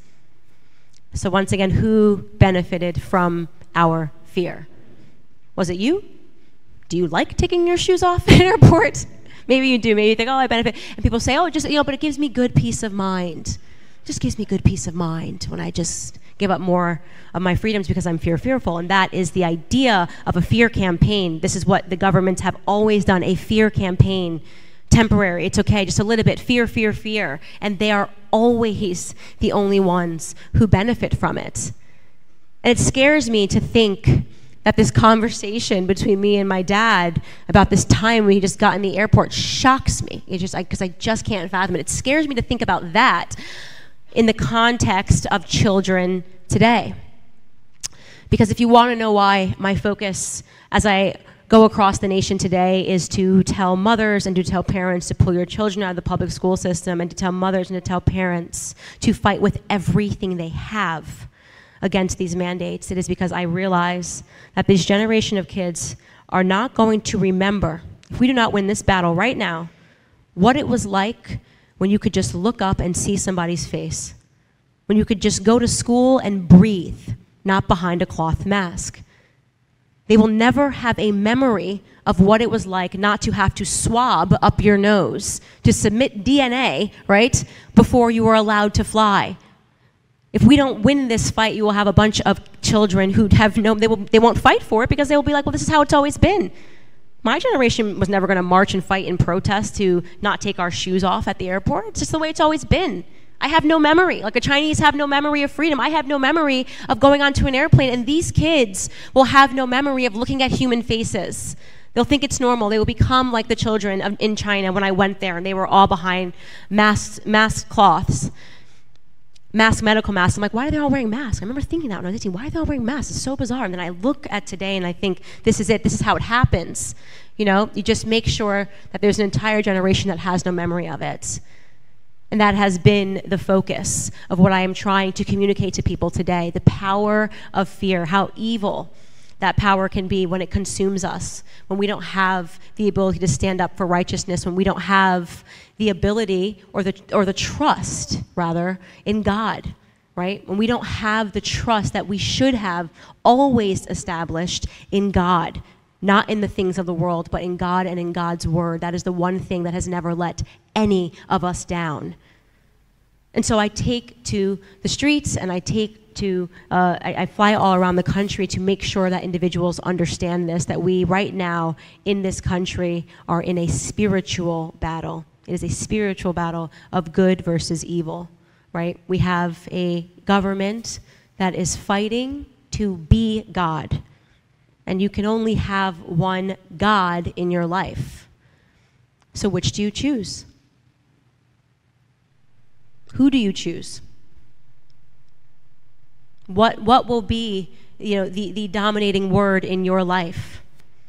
So once again, who benefited from our fear? Was it you? Do you like taking your shoes off at an airport? Maybe you do. Maybe you think, oh, I benefit. And people say, oh, just, you know, but it gives me good peace of mind. It just gives me good peace of mind when I just give up more of my freedoms because I'm fear fearful. And that is the idea of a fear campaign. This is what the governments have always done, a fear campaign. Temporary, it's okay, just a little bit, fear, fear, fear. And they are always the only ones who benefit from it. And it scares me to think that this conversation between me and my dad about this time when he just got in the airport shocks me. It just, because I, I just can't fathom it. It scares me to think about that in the context of children today. Because if you want to know why my focus as I go across the nation today is to tell mothers and to tell parents to pull your children out of the public school system, and to tell mothers and to tell parents to fight with everything they have against these mandates, it is because I realize that this generation of kids are not going to remember, if we do not win this battle right now, what it was like when you could just look up and see somebody's face, when you could just go to school and breathe, not behind a cloth mask. They will never have a memory of what it was like not to have to swab up your nose, to submit D N A, right, before you were allowed to fly. If we don't win this fight, you will have a bunch of children who have no, they, will, they won't fight for it because they will be like, well, this is how it's always been. My generation was never going to march and fight in protest to not take our shoes off at the airport. It's just the way it's always been. I have no memory. Like the Chinese have no memory of freedom. I have no memory of going onto an airplane, and these kids will have no memory of looking at human faces. They'll think it's normal. They will become like the children of, in China when I went there, and they were all behind mask, mask cloths. Mask, medical masks. I'm like, why are they all wearing masks? I remember thinking that when I was eighteen, why are they all wearing masks? It's so bizarre. And then I look at today and I think, this is it. This is how it happens. You know, you just make sure that there's an entire generation that has no memory of it. And that has been the focus of what I am trying to communicate to people today. The power of fear, how evil that power can be when it consumes us, when we don't have the ability to stand up for righteousness, when we don't have the ability or the or the trust, rather, in God, right? When we don't have the trust that we should have always established in God, not in the things of the world, but in God and in God's word. That is the one thing that has never let any of us down. And so I take to the streets and I take to, uh, I, I fly all around the country to make sure that individuals understand this, that we right now in this country are in a spiritual battle. It is a spiritual battle of good versus evil, right? We have a government that is fighting to be God. And you can only have one God in your life. So which do you choose? Who do you choose? What, what will be, you know, the, the dominating word in your life?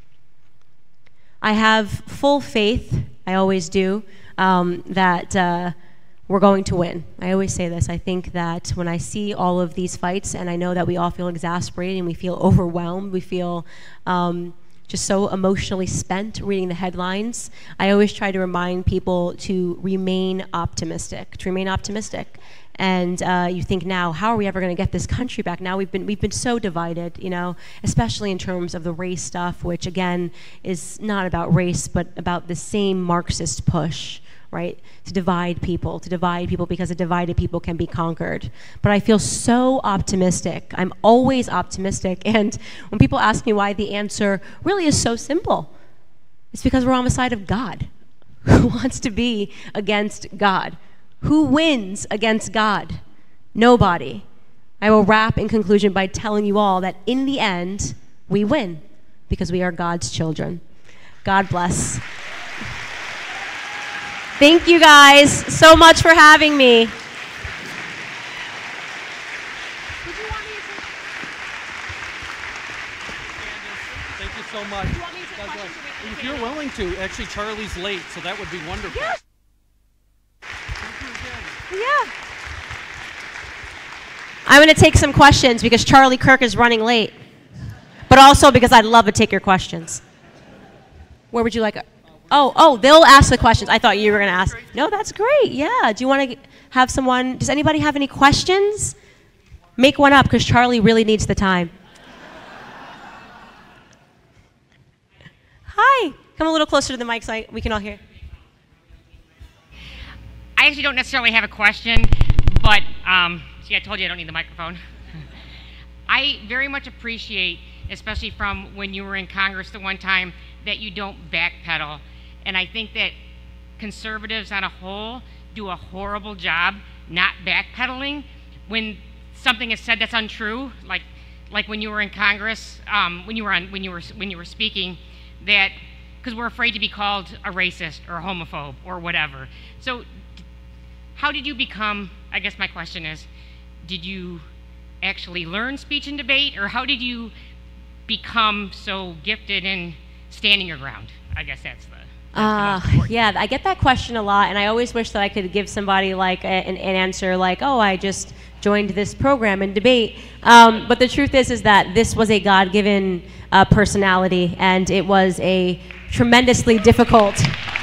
I have full faith, I always do, um, that uh, we're going to win. I always say this. I think that when I see all of these fights, and I know that we all feel exasperated and we feel overwhelmed, we feel um, just so emotionally spent reading the headlines, I always try to remind people to remain optimistic, to remain optimistic. And uh, you think now, how are we ever going to get this country back? Now we've been we've been so divided, you know, especially in terms of the race stuff, which again is not about race, but about the same Marxist push, right? To divide people, to divide people because a divided people can be conquered. But I feel so optimistic. I'm always optimistic. And when people ask me why, the answer really is so simple. It's because we're on the side of God. Who wants to be against God? Who wins against God? Nobody. I will wrap in conclusion by telling you all that in the end, we win because we are God's children. God bless. Thank you guys so much for having me.
Thank you so much. If you're willing to, actually Charlie's late, so that would be wonderful.
Yeah. Yeah. I'm going to take some questions because Charlie Kirk is running late, but also because I'd love to take your questions. Where would you like? A, oh, oh, they'll ask the questions. I thought you were going to ask. No, that's great. Yeah. Do you want to have someone? Does anybody have any questions? Make one up because Charlie really needs the time. Hi. Come a little closer to the mic so I, we can all hear.
I actually don't necessarily have a question, but um, see, I told you I don't need the microphone. I very much appreciate, especially from when you were in Congress the one time, that you don't backpedal. And I think that conservatives on a whole do a horrible job not backpedaling when something is said that's untrue, like like when you were in Congress, um, when you were on when you were when you were speaking, that because we're afraid to be called a racist or a homophobe or whatever. So how did you become, I guess my question is, did you actually learn speech and debate, or how did you become so gifted in standing your ground? I guess that's the, that's
uh,
the most
yeah, I get that question a lot, and I always wish that I could give somebody like a, an, an answer like, oh, I just joined this program in debate. Um, but the truth is, is that this was a God-given uh, personality, and it was a tremendously difficult.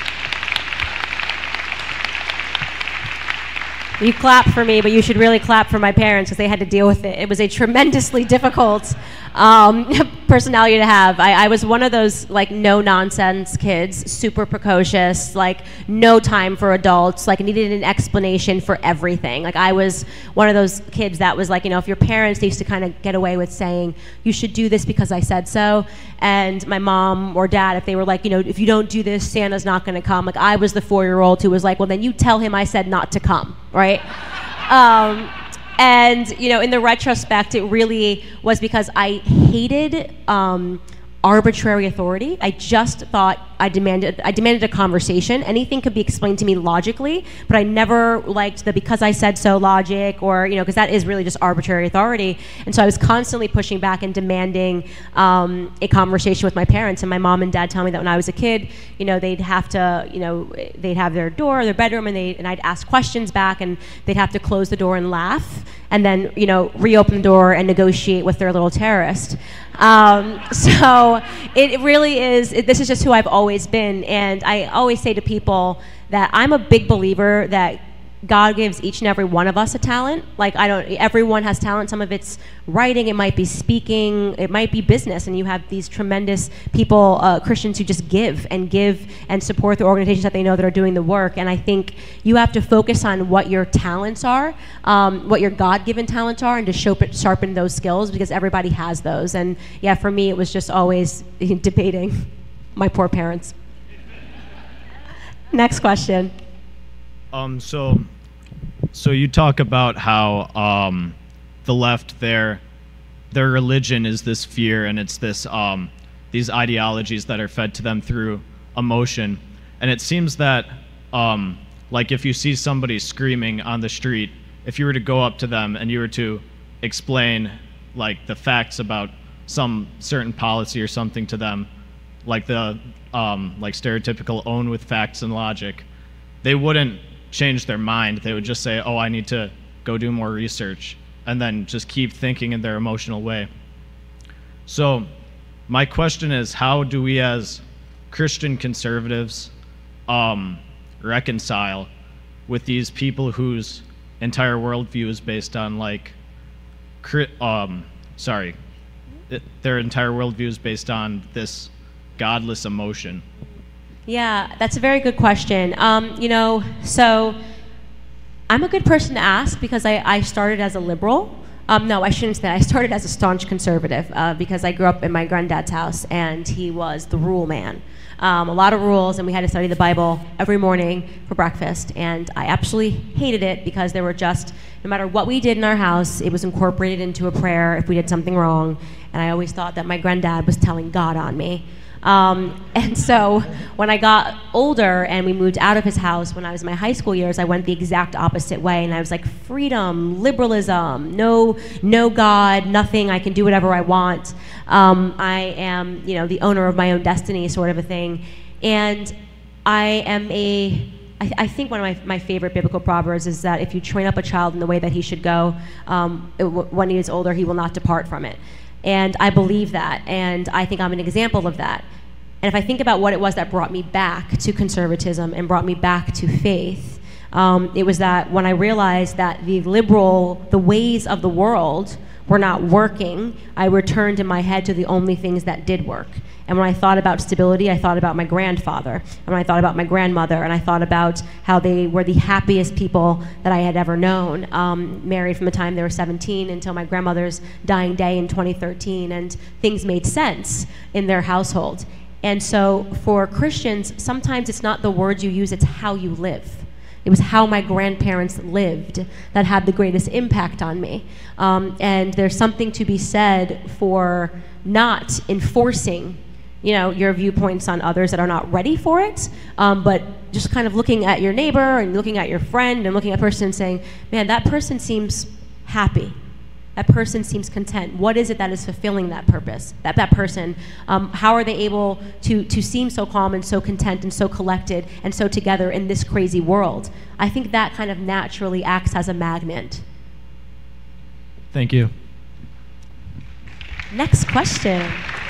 You clap for me, but you should really clap for my parents because they had to deal with it. It was a tremendously difficult um, personality to have. I, I was one of those like no-nonsense kids, super precocious, like no time for adults, like needed an explanation for everything. Like I was one of those kids that was like, you know, if your parents, they used to kind of get away with saying, you should do this because I said so. And my mom or dad, if they were like, you know, if you don't do this, Santa's not going to come. Like I was the four-year-old who was like, well, then you tell him I said not to come, right? Um, and, you know, in the retrospect, it really was because I hated um, arbitrary authority. I just thought I demanded I demanded a conversation. Anything could be explained to me logically, but I never liked the because I said so logic, or, you know, because that is really just arbitrary authority. And so I was constantly pushing back and demanding um, a conversation with my parents. And my mom and dad tell me that when I was a kid, you know, they'd have to, you know, they'd have their door, their bedroom, and they and I'd ask questions back, and they'd have to close the door and laugh, and then, you know, reopen the door and negotiate with their little terrorist. Um, so it, it really is, it, this is just who I've always been. And I always say to people that I'm a big believer that God gives each and every one of us a talent. Like, I don't, everyone has talent. Some of it's writing, it might be speaking, it might be business, and you have these tremendous people, uh, Christians, who just give and give and support the organizations that they know that are doing the work. And I think you have to focus on what your talents are, um, what your God-given talents are, and to sharpen, sharpen those skills, because everybody has those. And yeah, for me, it was just always debating my poor parents. Next question.
Um, so, so you talk about how um, the left, their their religion is this fear, and it's this um, these ideologies that are fed to them through emotion. And it seems that, um, like, if you see somebody screaming on the street, if you were to go up to them and you were to explain, like, the facts about some certain policy or something to them, like the um, like stereotypical own with facts and logic, they wouldn't change their mind. They would just say, oh, I need to go do more research, and then just keep thinking in their emotional way. So my question is, how do we as Christian conservatives um, reconcile with these people whose entire worldview is based on, like, cri- um, sorry, it, their entire worldview is based on this godless emotion?
Yeah, that's a very good question. Um, you know, so I'm a good person to ask because I, I started as a liberal. Um, no, I shouldn't say that. I started as a staunch conservative uh, because I grew up in my granddad's house, and he was the rule man. Um, a lot of rules, and we had to study the Bible every morning for breakfast, and I absolutely hated it because there were just, no matter what we did in our house, it was incorporated into a prayer if we did something wrong, and I always thought that my granddad was telling God on me. Um, and so when I got older and we moved out of his house when I was in my high school years, I went the exact opposite way, and I was like, freedom, liberalism, no, no God, nothing, I can do whatever I want. Um, I am, you know, the owner of my own destiny, sort of a thing. And I am a, I, I think one of my, my favorite biblical proverbs is that if you train up a child in the way that he should go, um, it, when he is older, he will not depart from it. And I believe that, and I think I'm an example of that. And if I think about what it was that brought me back to conservatism and brought me back to faith, um, it was that when I realized that the liberal, the ways of the world were not working, I returned in my head to the only things that did work. And when I thought about stability, I thought about my grandfather. And when I thought about my grandmother, and I thought about how they were the happiest people that I had ever known, um, married from the time they were seventeen until my grandmother's dying day in twenty thirteen, and things made sense in their household. And so for Christians, sometimes it's not the words you use, it's how you live. It was how my grandparents lived that had the greatest impact on me. Um, and there's something to be said for not enforcing, you know, your viewpoints on others that are not ready for it, um, but just kind of looking at your neighbor and looking at your friend and looking at a person and saying, man, that person seems happy. That person seems content. What is it that is fulfilling that purpose, that, that person? Um, how are they able to, to seem so calm and so content and so collected and so together in this crazy world? I think that kind of naturally acts as a magnet.
Thank you.
Next question.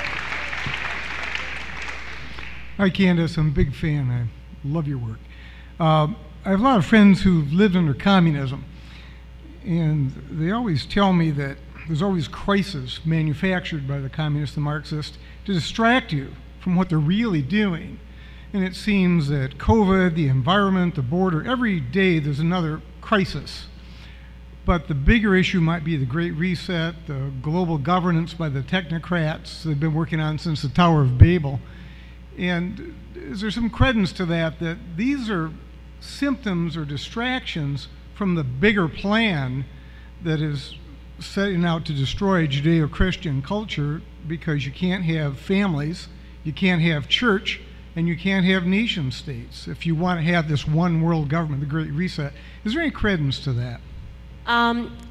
Hi, Candace. I'm a big fan. I love your work. Um, I have a lot of friends who've lived under communism, and they always tell me that there's always crisis manufactured by the communists and Marxists to distract you from what they're really doing. And it seems that COVID, the environment, the border, every day there's another crisis. But the bigger issue might be the Great Reset, the global governance by the technocrats they've been working on since the Tower of Babel. And is there some credence to that, that these are symptoms or distractions from the bigger plan that is setting out to destroy Judeo-Christian culture, because you can't have families, you can't have church, and you can't have nation states if you want to have this one world government, the Great Reset? Is there any credence to that?
Um,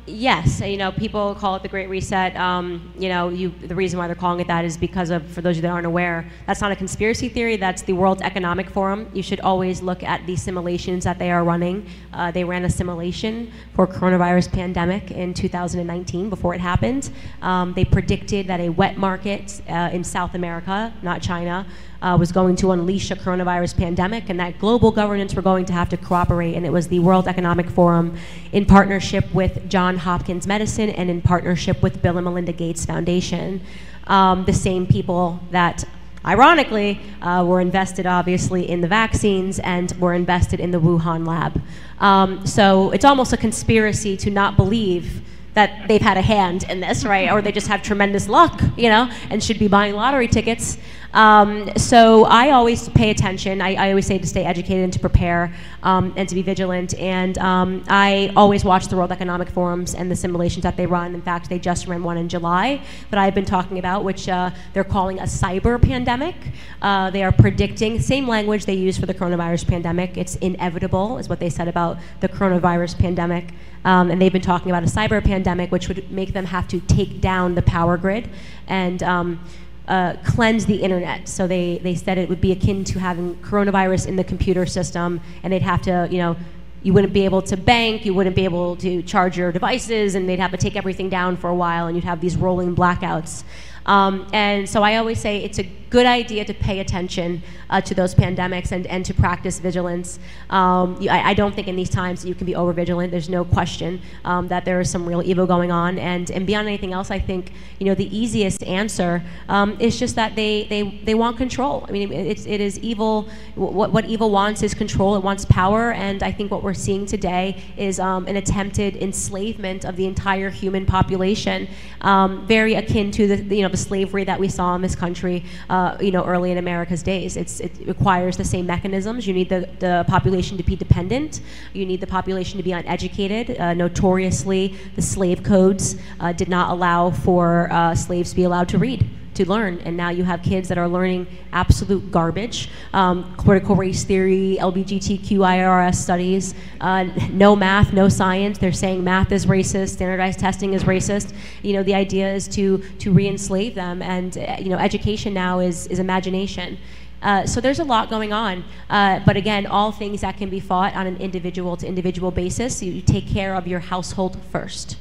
Yes, you know, people call it the Great Reset. Um, you know, you, the reason why they're calling it that is because of, for those of you that aren't aware, that's not a conspiracy theory, that's the World Economic Forum. You should always look at the simulations that they are running. Uh, they ran a simulation for coronavirus pandemic in two thousand nineteen before it happened. Um, they predicted that a wet market uh, in South America, not China, Uh, was going to unleash a coronavirus pandemic, and that global governments were going to have to cooperate. And it was the World Economic Forum, in partnership with Johns Hopkins Medicine and in partnership with Bill and Melinda Gates Foundation, um, the same people that, ironically, uh, were invested obviously in the vaccines and were invested in the Wuhan lab. Um, so it's almost a conspiracy to not believe that they've had a hand in this, right? Or they just have tremendous luck, you know, and should be buying lottery tickets. Um, so I always pay attention. I, I always say to stay educated and to prepare um, and to be vigilant. And um, I always watch the World Economic Forums and the simulations that they run. In fact, they just ran one in July that I've been talking about, which uh, they're calling a cyber pandemic. Uh, they are predicting, same language they use for the coronavirus pandemic. It's inevitable, is what they said about the coronavirus pandemic. Um, and they've been talking about a cyber pandemic, which would make them have to take down the power grid and um, uh, cleanse the internet. So they, they said it would be akin to having coronavirus in the computer system, and they'd have to, you know, you wouldn't be able to bank, you wouldn't be able to charge your devices, and they'd have to take everything down for a while, and you'd have these rolling blackouts. Um, and so I always say it's a good idea to pay attention uh, to those pandemics and, and to practice vigilance. Um, you, I, I don't think in these times you can be over vigilant. There's no question um, that there is some real evil going on. And, and beyond anything else, I think you know the easiest answer um, is just that they, they, they want control. I mean, it's, it is evil. What, what evil wants is control. It wants power. And I think what we're seeing today is um, an attempted enslavement of the entire human population, um, very akin to the, you know, the slavery that we saw in this country, uh, you know, early in America's days. It's, it requires the same mechanisms. You need the, the population to be dependent. You need the population to be uneducated. Uh, notoriously, the slave codes uh, did not allow for uh, slaves to be allowed to read, to learn, and now you have kids that are learning absolute garbage. Um, critical race theory, L G B T Q I R S studies, uh, no math, no science. They're saying math is racist, standardized testing is racist. You know, the idea is to to re-enslave them, and uh, you know, education now is is imagination. Uh, so there's a lot going on, uh, but again, all things that can be fought on an individual to individual basis. You, you take care of your household first.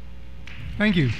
Thank you.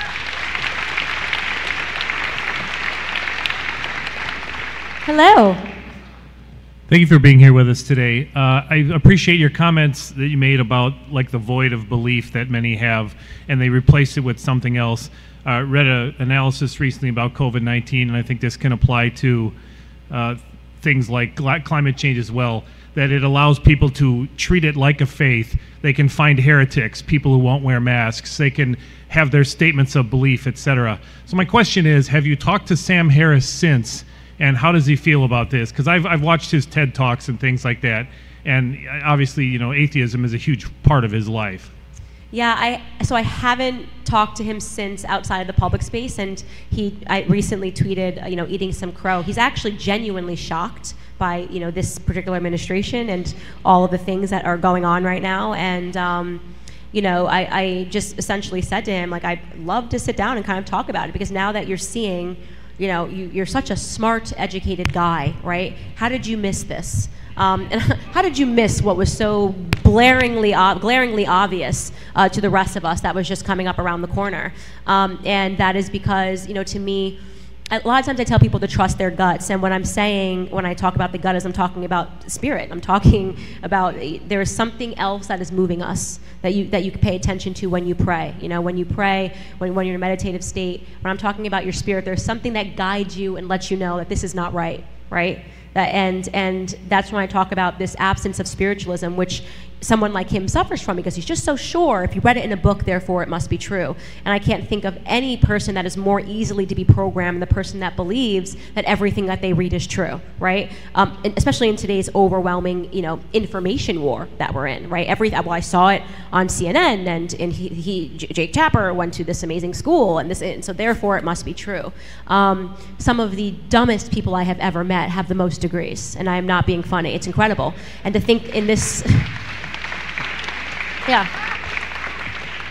Hello.
Thank you for being here with us today. Uh, I appreciate your comments that you made about like the void of belief that many have, and they replace it with something else. I uh, read an analysis recently about COVID nineteen, and I think this can apply to uh, things like climate change as well, that it allows people to treat it like a faith. They can find heretics, people who won't wear masks. They can have their statements of belief, et cetera. So my question is, have you talked to Sam Harris since? And how does he feel about this? Because I've, I've watched his TED Talks and things like that. And obviously, you know, atheism is a huge part of his life.
Yeah, I so I haven't talked to him since outside of the public space. And he I recently tweeted, you know, eating some crow. He's actually genuinely shocked by, you know, this particular administration and all of the things that are going on right now. And, um, you know, I, I just essentially said to him, like, I'd love to sit down and kind of talk about it. Because now that you're seeing, you know, you, you're such a smart, educated guy, right? How did you miss this? Um, and how did you miss what was so blaringly, uh, glaringly obvious uh, to the rest of us that was just coming up around the corner? Um, and that is because, you know, to me, a lot of times I tell people to trust their guts, and what I'm saying when I talk about the gut is I'm talking about spirit. I'm talking about there is something else that is moving us that you that you can pay attention to when you pray. You know, when you pray, when, when you're in a meditative state, when I'm talking about your spirit, there's something that guides you and lets you know that this is not right, right? That, and and that's when I talk about this absence of spiritualism, which someone like him suffers from, because he's just so sure if you read it in a book, therefore it must be true. And I can't think of any person that is more easily to be programmed than the person that believes that everything that they read is true, right? Um, and especially in today's overwhelming, you know, information war that we're in, right? Every well, I saw it on C N N, and and he, he Jake Tapper went to this amazing school, and this, and so therefore it must be true. Um, some of the dumbest people I have ever met have the most degrees, and I am not being funny. It's incredible, and to think in this. Yeah.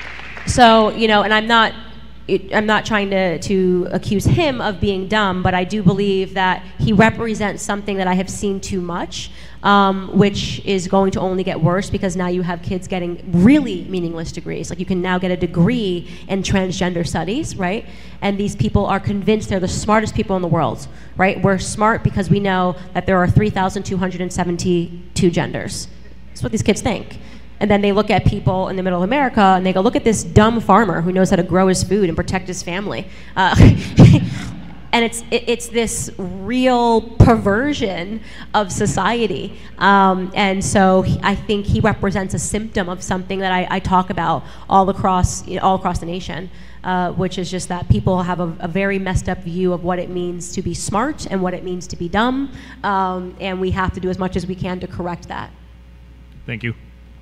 So, you know, and I'm not, it, I'm not trying to, to accuse him of being dumb, but I do believe that he represents something that I have seen too much, um, which is going to only get worse because now you have kids getting really meaningless degrees. Like you can now get a degree in transgender studies, right? And these people are convinced they're the smartest people in the world, right? We're smart because we know that there are three thousand two hundred seventy-two genders. That's what these kids think. And then they look at people in the middle of America and they go, look at this dumb farmer who knows how to grow his food and protect his family. Uh, and it's, it, it's this real perversion of society. Um, and so he, I think he represents a symptom of something that I, I talk about all across, you know, all across the nation, uh, which is just that people have a, a very messed up view of what it means to be smart and what it means to be dumb. Um, and we have to do as much as we can to correct that.
Thank you.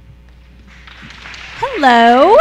Hello.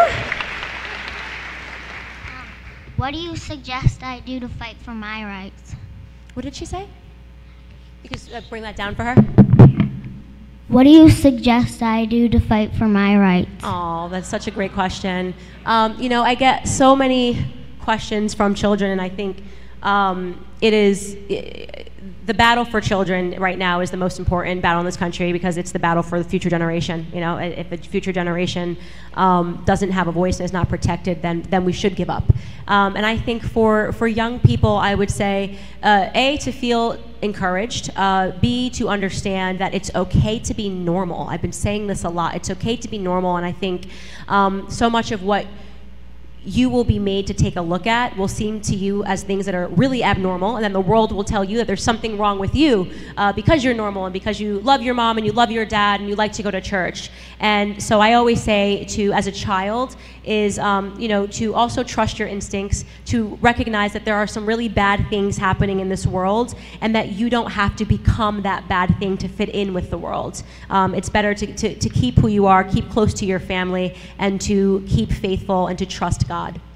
What do you suggest I do to fight for my rights?
What did she say? You could uh, bring that down for her.
What do you suggest I do to fight for my rights?
Oh, that's such a great question. Um, you know, I get so many questions from children, and I think um, it is... It, the battle for children right now is the most important battle in this country because it's the battle for the future generation. You know, if the future generation um, doesn't have a voice and is not protected, then then we should give up. Um, and I think for for young people, I would say, uh, A, to feel encouraged, uh, B, to understand that it's okay to be normal. I've been saying this a lot. It's okay to be normal, and I think um, so much of what you will be made to take a look at will seem to you as things that are really abnormal, and then the world will tell you that there's something wrong with you uh, because you're normal and because you love your mom and you love your dad and you like to go to church. And so I always say to, as a child, is um, you know, to also trust your instincts, to recognize that there are some really bad things happening in this world and that you don't have to become that bad thing to fit in with the world. Um, it's better to, to, to keep who you are, keep close to your family, and to keep faithful and to trust God. God.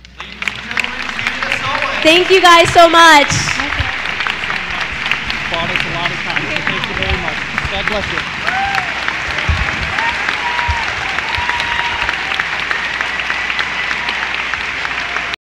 Thank you guys so much.
Bought us a lot of time. Thank you very much. God bless you.